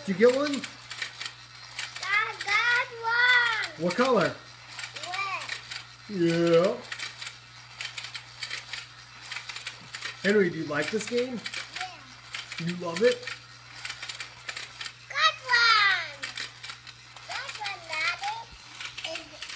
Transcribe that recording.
you get one? I got one. What color? Red. Yeah. Henry, do you like this game? Yeah. You love it?